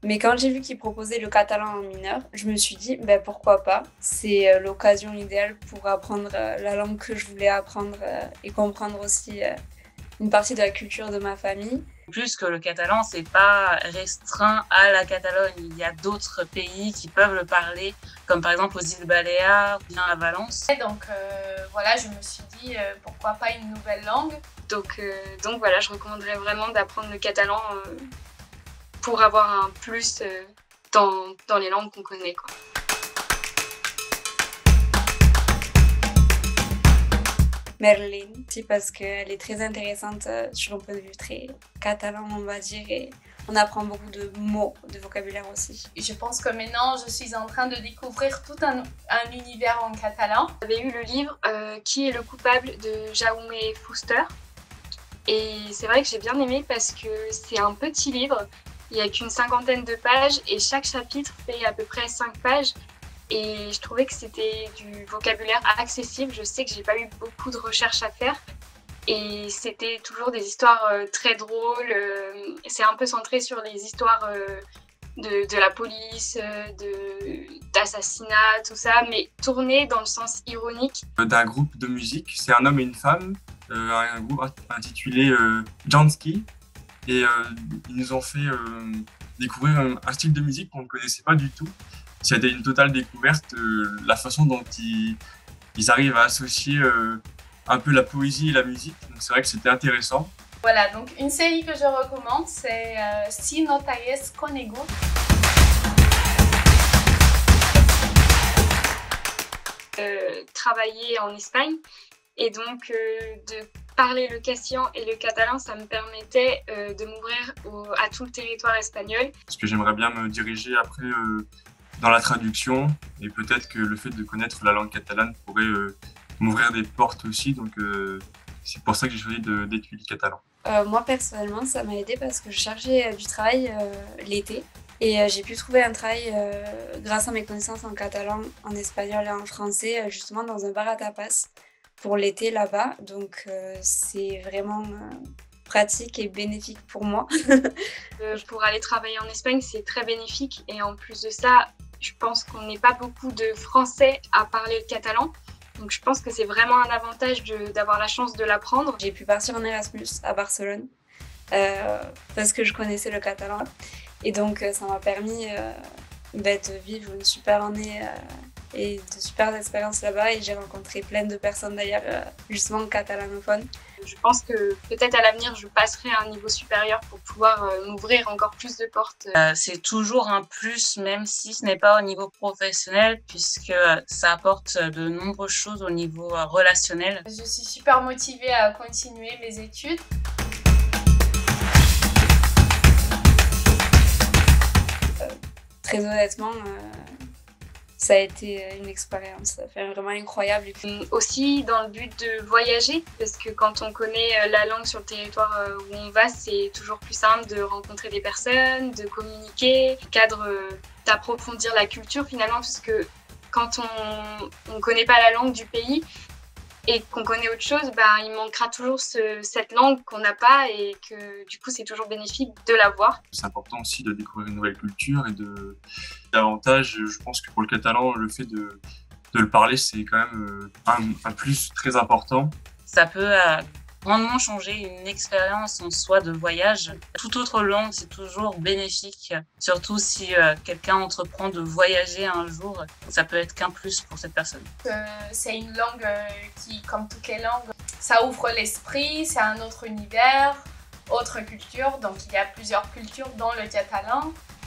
Mais quand j'ai vu qu'ils proposaient le catalan en mineur, je me suis dit, ben, pourquoi pas. C'est l'occasion idéale pour apprendre la langue que je voulais apprendre et comprendre aussi une partie de la culture de ma famille. Plus que le catalan, c'est pas restreint à la Catalogne. Il y a d'autres pays qui peuvent le parler, comme par exemple aux îles Baléares, bien à Valence. Donc voilà, je me suis dit pourquoi pas une nouvelle langue. Donc voilà, je recommanderais vraiment d'apprendre le catalan pour avoir un plus dans les langues qu'on connaît, quoi. Merlin, aussi parce qu'elle est très intéressante sur un point de vue très catalan, on va dire, et on apprend beaucoup de mots, de vocabulaire aussi. Et je pense que maintenant, je suis en train de découvrir tout un univers en catalan. J'avais eu le livre Qui est le coupable de Jaume Fuster. Et c'est vrai que j'ai bien aimé parce que c'est un petit livre, il n'y a qu'une 50aine de pages et chaque chapitre fait à peu près 5 pages. Et je trouvais que c'était du vocabulaire accessible. Je sais que j'ai pas eu beaucoup de recherches à faire. Et c'était toujours des histoires très drôles. C'est un peu centré sur les histoires de la police, d'assassinats, tout ça, mais tourné dans le sens ironique. D'un groupe de musique, c'est un homme et une femme, un groupe intitulé Jansky. Et ils nous ont fait découvrir un style de musique qu'on ne connaissait pas du tout. C'était une totale découverte, la façon dont ils arrivent à associer un peu la poésie et la musique. Donc c'est vrai que c'était intéressant. Voilà, donc une série que je recommande, c'est Si no t'hagués conegu. Travailler en Espagne et donc de parler le castillan et le catalan, ça me permettait de m'ouvrir à tout le territoire espagnol. Parce que j'aimerais bien me diriger après dans la traduction et peut-être que le fait de connaître la langue catalane pourrait m'ouvrir des portes aussi, donc c'est pour ça que j'ai choisi d'étudier le catalan. Moi personnellement, ça m'a aidé parce que je cherchais du travail l'été et j'ai pu trouver un travail grâce à mes connaissances en catalan, en espagnol et en français, justement dans un bar à tapas pour l'été là-bas, donc c'est vraiment pratique et bénéfique pour moi. Pour aller travailler en Espagne, c'est très bénéfique et en plus de ça, je pense qu'on n'est pas beaucoup de Français à parler le catalan. Donc je pense que c'est vraiment un avantage d'avoir la chance de l'apprendre. J'ai pu partir en Erasmus à Barcelone parce que je connaissais le catalan. Et donc ça m'a permis de vivre une super année et de super expériences là-bas. Et j'ai rencontré plein de personnes d'ailleurs justement catalanophones. Je pense que peut-être à l'avenir, je passerai à un niveau supérieur pour pouvoir m'ouvrir encore plus de portes. C'est toujours un plus, même si ce n'est pas au niveau professionnel, puisque ça apporte de nombreuses choses au niveau relationnel. Je suis super motivée à continuer mes études. Très honnêtement, ça a été une expérience vraiment incroyable. Aussi dans le but de voyager, parce que quand on connaît la langue sur le territoire où on va, c'est toujours plus simple de rencontrer des personnes, de communiquer, d'approfondir la culture finalement, parce que quand on ne connaît pas la langue du pays et qu'on connaît autre chose, il manquera toujours cette langue qu'on n'a pas et que du coup c'est toujours bénéfique de l'avoir. C'est important aussi de découvrir une nouvelle culture et davantage, je pense que pour le catalan, le fait de le parler, c'est quand même un plus très important. Ça peut grandement changer une expérience en soi de voyage. Toute autre langue, c'est toujours bénéfique, surtout si quelqu'un entreprend de voyager un jour, ça peut être qu'un plus pour cette personne. C'est une langue qui, comme toutes les langues, ça ouvre l'esprit, c'est un autre univers, autre culture, donc il y a plusieurs cultures dans le catalan.